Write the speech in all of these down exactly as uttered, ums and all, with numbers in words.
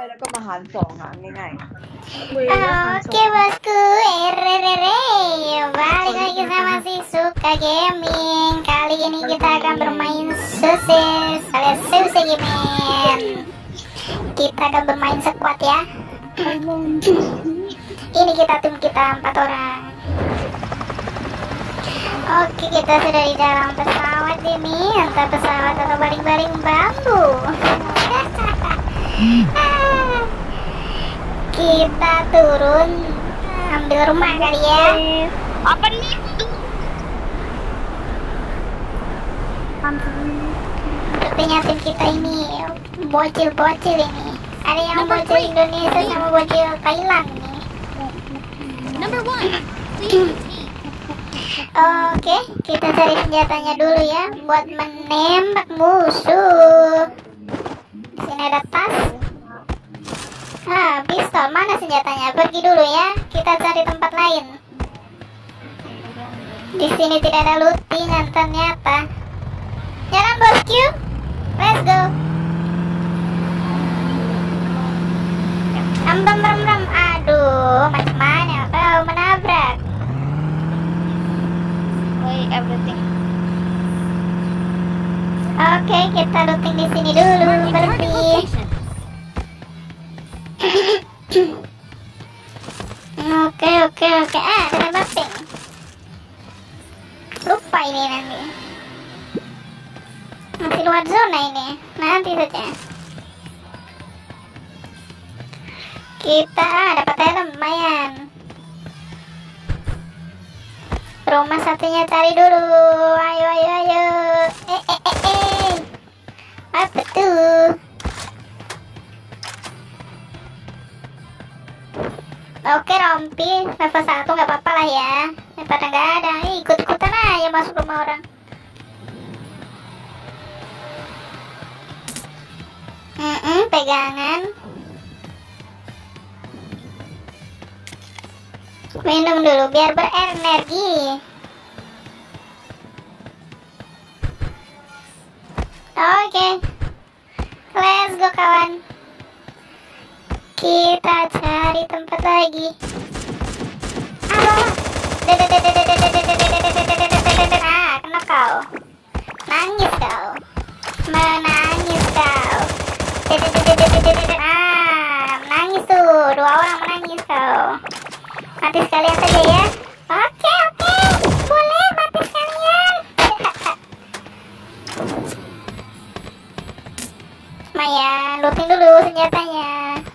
แล้วก็มาหารสองหารง่ายๆ Oke bosku, ererere, balik lagi sama si Suka Gaming. Kali ini kita akan bermain Sosis alias Suse Gaming. Kita akan bermain squad ya. Ini kita tim kita empat orang. Oke, kita sudah di dalam pesawat ini. Entah pesawat atau baling-baling bambu. Kita turun ambil rumah kali ya. Apa nih? Sepertinya tim kita ini bocil-bocil ini. Ada yang bocil Indonesia sama bocil Thailand nih. Number one. Please. Oke, kita cari senjatanya dulu ya buat menembak musuh. Di sini ada tas. Ah, pistol. Mana senjatanya? Pergi dulu ya. Kita cari tempat lain. Di sini tidak ada lootingan ternyata. Jalan bosku. Let's go. Ambam ram ram. Aduh, macam mana kau menabrak? Wait, everything. Oke, kita looting di sini dulu. Berhenti. Oke oke oke ah ada mapping. Lupa ini nanti. Masih luar zona ini. Nanti saja. Kita ah, dapat helm lumayan. Rumah satunya cari dulu. Ayo ayo ayo. Eh eh eh eh. Apa tuh? Oke rompi level satu nggak apa-apa lah ya, daripada nggak ada. Ih, ikut-ikutan aja masuk rumah orang. Mm -mm, pegangan. Minum dulu biar berenergi. Oke, let's go kawan. Kita cari tempat lagi. Ah, kena kau. Nangis kau. Menangis kau. Ah, menangis tuh. Dua orang menangis kau. Mati sekalian saja ya. Oke, oke. Boleh mati sekalian. Lumayan, looting dulu senjatanya.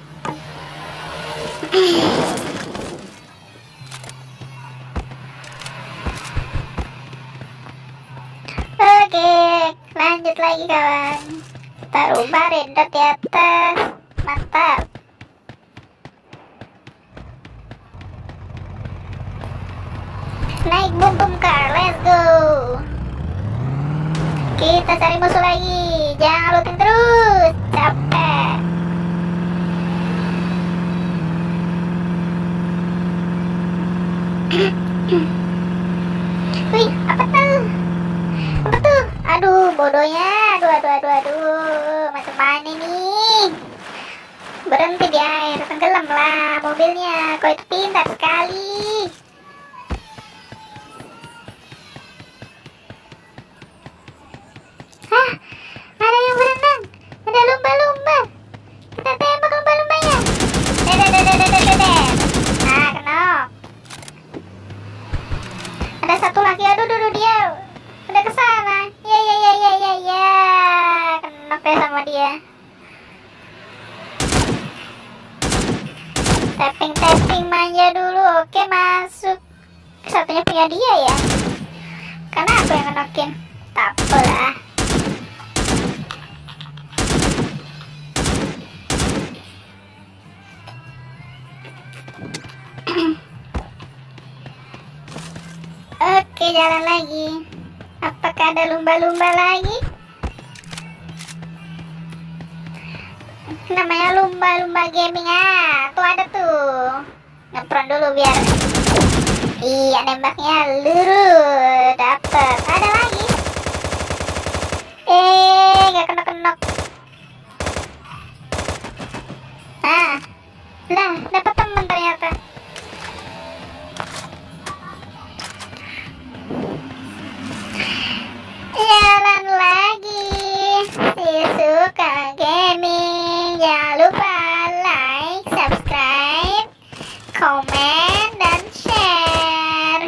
Oke, lanjut lagi kawan. Kita rubah red dot di atas. Mantap. Naik boom boom car, let's go. Kita cari musuh lagi. Jangan looting terus. Capek. Wih, apa tuh? Apa tuh? Aduh, bodohnya. Aduh, aduh, aduh, aduh. Macam mana nih? Berhenti di air. Tenggelam lah mobilnya. Kau itu pintar sekali. Hah? Ada yang berenang. Ada lumba-lumba. Kita tembak lumba-lumbanya. Dedededededededed. Nah, kena. Ada satu lagi, aduh, aduh, dia udah ke sana. Ya, ya, ya, ya, ya, ya. Kena deh sama dia. Tapping, tapping, manja dulu. Oke, masuk. Satunya punya dia ya. Karena aku yang ngenokin. Tak apalah. Oke, jalan lagi. Apakah ada lumba-lumba lagi? Namanya lumba-lumba gaming. Ah, tuh ada tuh. Ngepron dulu biar. Iya, nembaknya lurus. Dapet. Ada lagi. Eh, gak kena-kena. Lah, dapat teman ternyata. Jalan lagi, si suka gaming. Jangan lupa like, subscribe, komen, dan share.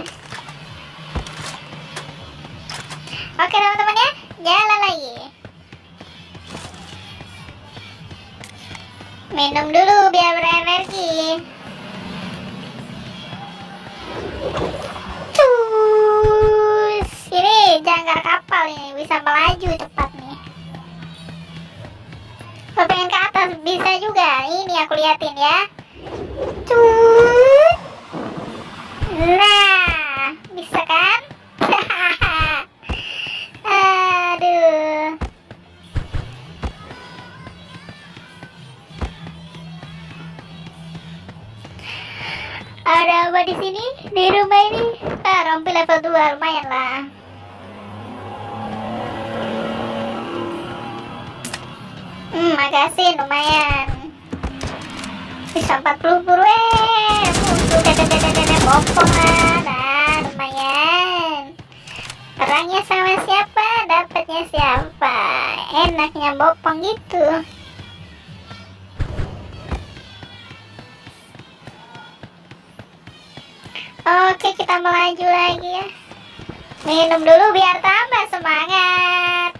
Oke teman-teman ya, jalan lagi. Minum dulu biar berenergi. Cus, ini jangkar kapal ini bisa melaju cepat nih. Kalau pengen ke atas bisa juga. Ini aku liatin ya. Cus. Nah, bisa kan? Aduh. Ada apa di sini? Di rumah ini? Ah, rompi level dua lumayan lah. Hmm, makasih lumayan. Bisa empat puluh puluh eh. Musuh dede-dede bopong lah. Nah, lumayan. Perangnya sama siapa? Dapatnya siapa? Enaknya bopong gitu. Oke, kita melaju lagi ya. Minum dulu biar tambah semangat.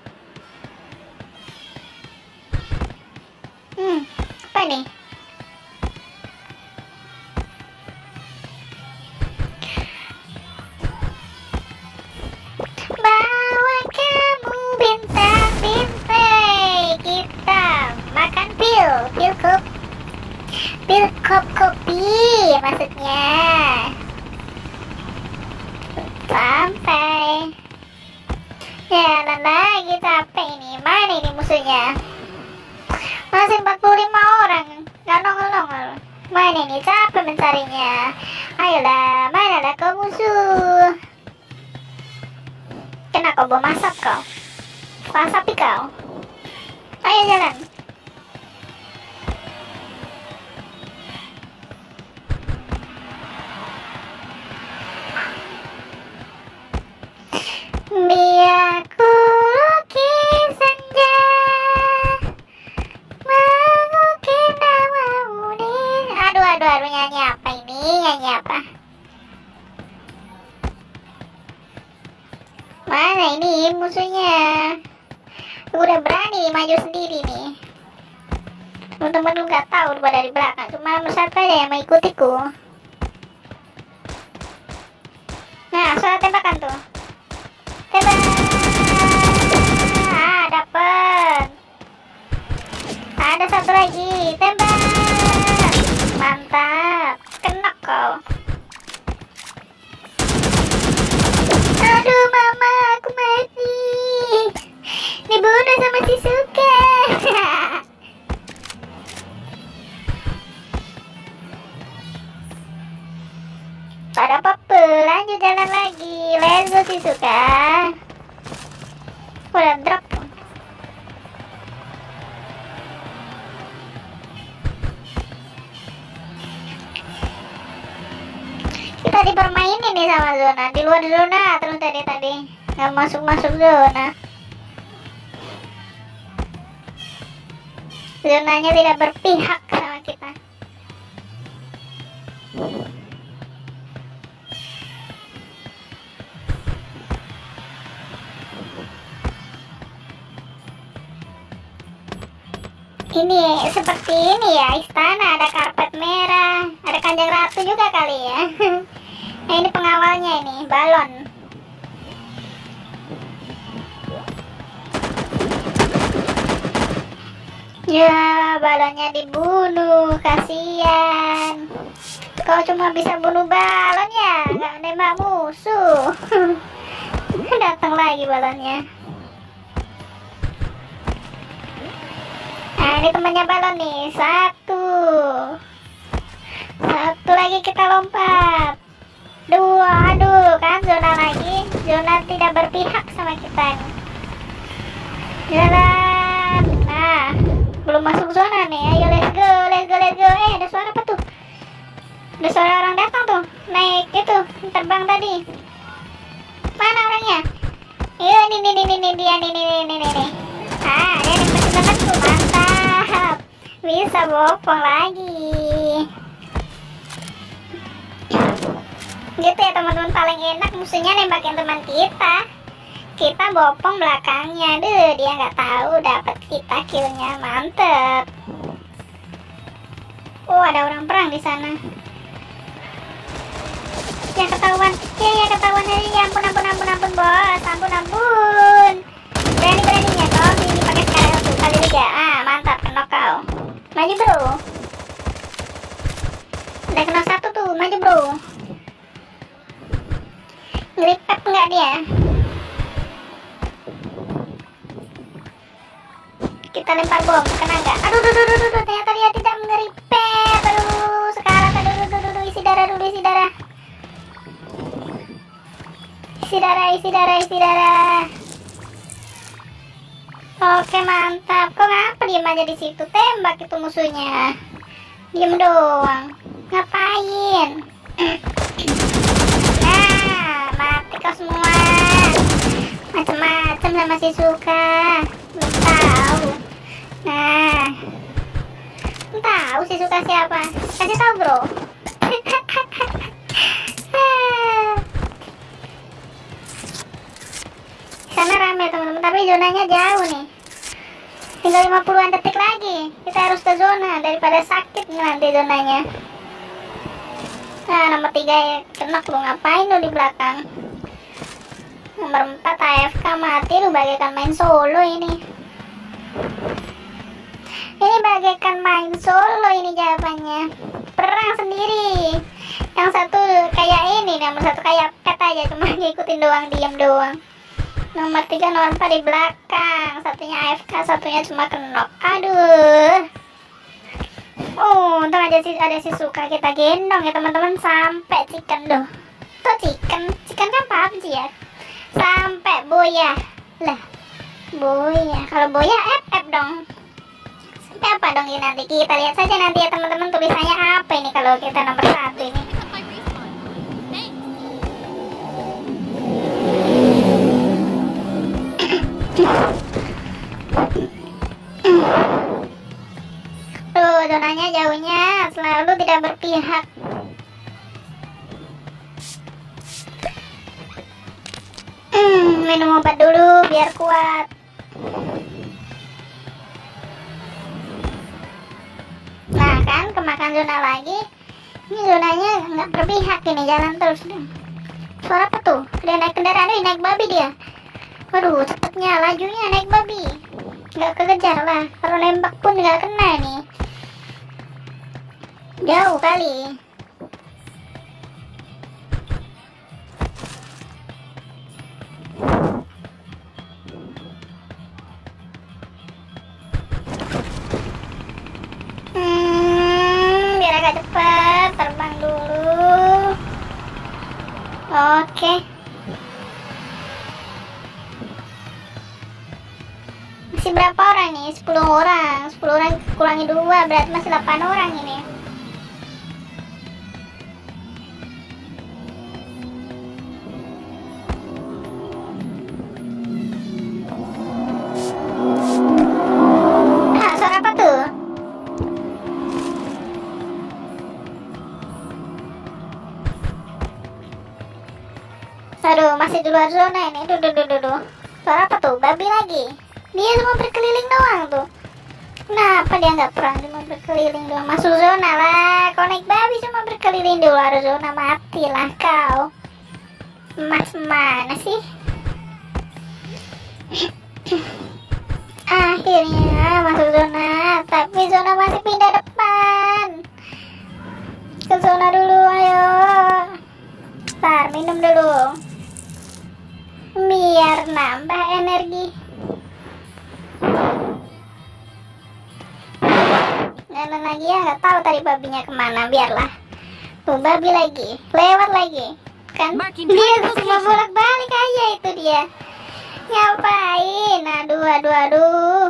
Hmm, apa nih? Bawa kamu bintang-bintang. Kita makan pil, pil cup. Pil cup kopi maksudnya. Sampai jalan lagi, capek ini. Mana ini musuhnya? Masih empat puluh lima orang, gak nongol-nongol. Mana ini, capek mencarinya. Ayolah, manalah kau musuh. Kena kau bom asap kau. Pasapi kau. Ayo jalan. Biar ku lukis senja, mengukir namamu di. Aduh, aduh, aduh, nyanyi apa ini? Nyanyi apa? Mana ini musuhnya? Udah berani maju sendiri nih. Teman-teman lu nggak tahu udah dari belakang. Cuma satu aja yang mengikutiku. Nah, soal tembakan tuh. Tembak. Ah, dapet. Ada satu lagi. Tembak. Mantap. Kena kau. Aduh, mama, aku mati. Dibunuh sama si Suka. Pada apa-apa, lanjut jalan lagi. Let's go si Suka. Udah drop. Kita dipermainin nih sama zona. Di luar zona terus tadi tadi nggak masuk-masuk zona. Zonanya tidak berpihak sama kita. Ini seperti ini ya, istana ada karpet merah, ada kanjeng ratu juga kali ya. Nah ini pengawalnya ini, balon. Ya, balonnya dibunuh, kasihan. Kau cuma bisa bunuh balon ya, nggak nembak musuh. Datang lagi balonnya. Nah ini temannya balon nih, satu. Satu lagi kita lompat. Dua, aduh kan zona lagi. Zona tidak berpihak sama kita. Jalan. Nah, belum masuk zona nih. Ayo let's go, let's go, let's go. Eh ada suara Ada suara orang datang tuh, naik itu, terbang tadi. Mana orangnya? Iya, ini, ini, ini, ini, dia, ini, ini, ini, ini, ini. Ah, dia dapat banget tuh, mantap. Bisa bopong lagi. Gitu ya teman-teman, paling enak musuhnya nembakin teman kita. Kita bopong belakangnya, deh dia nggak tahu dapat kita killnya, mantep. Oh, ada orang perang di sana. Ya ketahuan, ya ya ketahuan ini, ya ampun ampun ampun ampun bos, ampun ampun. Berani beraninya kau ini pakai sekarang tuh kali tiga, ah mantap kena kau. Maju bro. Udah kena satu tuh, maju bro. Ngeripet nggak dia? Kita lempar bom, kena nggak? Aduh, aduh, aduh, aduh, ternyata dia tidak ngeripet. Aduh, sekarang aduh, aduh, aduh, aduh, isi darah dulu, isi darah. Isi darah, isi darah, isi darah. Oke, mantap. Kok ngapa diem aja di situ? Tembak itu musuhnya. Diem doang. Ngapain? Nah, mati kau semua. Macem-macem lah masih suka. Belum tahu. Nah, belum tahu sih suka siapa. Kasih tahu bro. Sana rame teman-teman, tapi zonanya jauh nih. Tinggal lima puluhan detik lagi. Kita harus ke zona daripada sakit nanti zonanya. Nah, nomor tiga ya kena lu, ngapain lu di belakang? Nomor empat A F K mati lu, bagaikan main solo ini. Ini bagaikan main solo ini jawabannya. Perang sendiri. Yang satu kayak ini, nomor satu kayak pet aja, cuma ngikutin doang, diam doang. Nomor tiga, nomor empat di belakang. Satunya A F K, satunya cuma kenok. Aduh. Oh, untung aja sih ada si suka kita gendong ya teman-teman sampai chicken doh. Tuh chicken, chicken kan P U B G ya. Sampai boya. Lah, boya. Kalau boya F F dong. Sampai apa dong ini nanti? Kita lihat saja nanti ya teman-teman, tulisannya apa ini kalau kita nomor satu ini. Tuh, zonanya jauhnya selalu tidak berpihak. Hmm, minum obat dulu biar kuat. Nah kan, kemakan zona lagi. Ini zonanya nggak berpihak, ini jalan terus. Suara apa tuh? Dia naik kendaraan, dia naik babi dia. Waduh, cepetnya lajunya naik babi. Nggak kekejar lah, kalau nembak pun nggak kena nih. Jauh kali. Hmm, biar agak cepat, terbang dulu. Oke. Masih berapa orang nih? sepuluh orang. sepuluh orang kurangi dua, berarti masih delapan orang ini. Ah, suara apa tuh? Aduh, masih di luar zona ini. Duh, duh, duh, duh, duh. Suara apa tuh? Babi lagi. Dia cuma berkeliling doang tuh. Kenapa dia nggak perang, cuma berkeliling doang? Masuk zona lah. Kau naik babi cuma berkeliling di luar zona, matilah kau. Mas mana sih? Akhirnya masuk zona, tapi zona masih pindah depan. Ke zona dulu, ayo. Ntar minum dulu biar nambah energi. Jalan lagi ya, nggak tahu tadi babinya kemana, biarlah. Tuh babi lagi, lewat lagi kan. Dia cuma bolak balik aja itu dia. Ngapain? Aduh, aduh, aduh.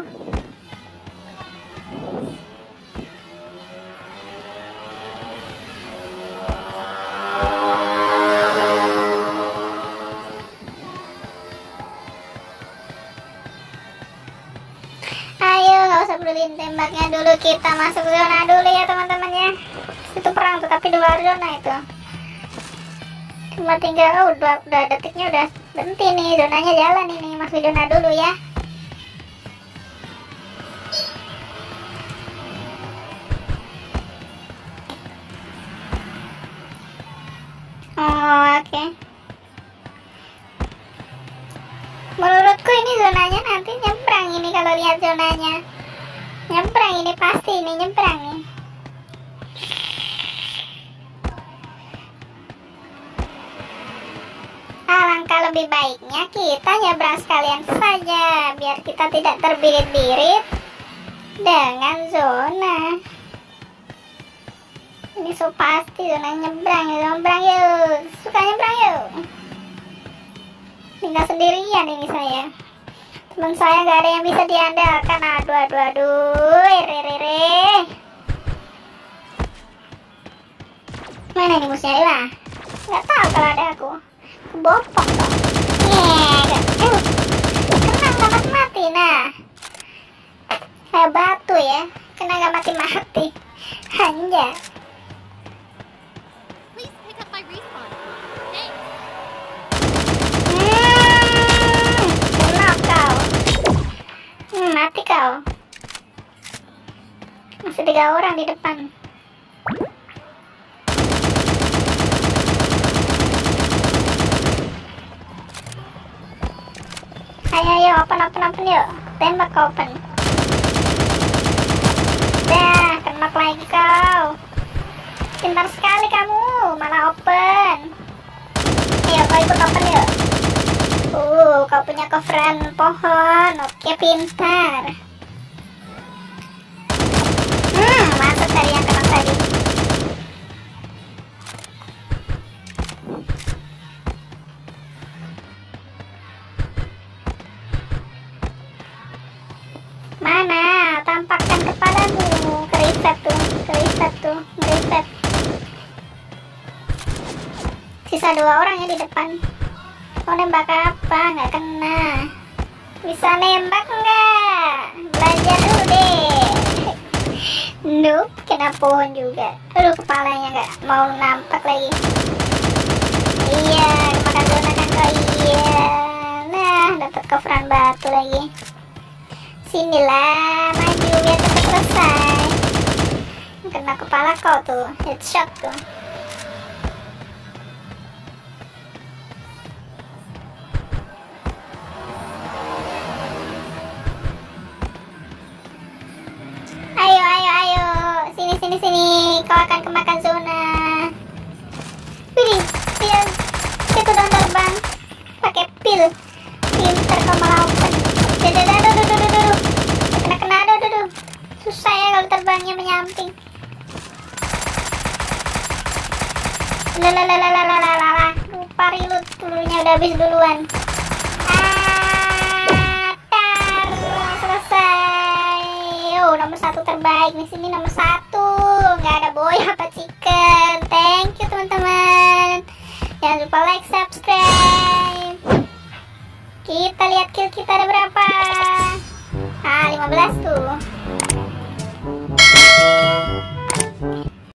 beliin tembaknya dulu. Kita masuk zona dulu ya teman-teman ya. Itu perang tuh tapi di luar zona itu. Cuma tinggal oh, udah, udah detiknya udah berhenti nih, zonanya jalan ini. Masuk zona dulu ya. Oh, oke. Okay. Menurutku ini zonanya nanti nyebrang ini kalau lihat zonanya. Nyebrang ini pasti ini nyebrang nih. Alangkah lebih baiknya kita nyebrang sekalian saja biar kita tidak terbirit-birit dengan zona. Ini so pasti zona nyebrang, nyebrang yuk. Suka nyebrang yuk. Tinggal sendirian ini saya. Teman saya gak ada yang bisa diandalkan. Aduh, aduh, aduh. Re, re, re. Mana ini musuhnya lah? Gak tahu kalau ada aku. Kebopok dong. Nih, gak. Uh, kena gak mati-mati. Nah, kayak batu ya. Kena gak mati-mati. Hanya. Please pick up my respawn. Thanks. Hmm, mati kau. Masih tiga orang di depan. Ayo, ayo, open, open, open yuk. Tembak kau open. Dah, tembak lagi kau. Pintar sekali kamu, malah open. Ayo, kau ikut open yuk. Uh, kau punya coveran pohon. Oke, pintar. Hmm, masuk dari yang kena tadi. Mana? Tampakkan kepadamu. Keriset tuh, keriset tuh, keriset. Sisa dua orang ya di depan. Mau nembak apa? Nggak kena. Bisa nembak nggak? Belajar dulu deh. Nope, kena pohon juga. Aduh, kepalanya nggak mau nampak lagi. Iya, makan zona kan kau. Iya. Nah, dapat coveran batu lagi. Sinilah, maju biar cepat selesai. Kena kepala kau tuh, headshot tuh. Sini sini, kau akan kemakan zona. Pilih, pil, itu dong terbang, pakai pil, pinter kau malah open. Duh, duh, duh, duh, duh, duh, duh, kena kena, duh, duh, duh. Susah ya kalau terbangnya menyamping. Lalalalalalala, lupa reload, pelurunya udah habis duluan. Ah, tar, selesai. Oh, nomor satu terbaik di sini, nomor satu. Nggak ada boy apa chicken. Thank you teman-teman. Jangan lupa like, subscribe. Kita lihat kill kita ada berapa. Ah, lima belas tuh.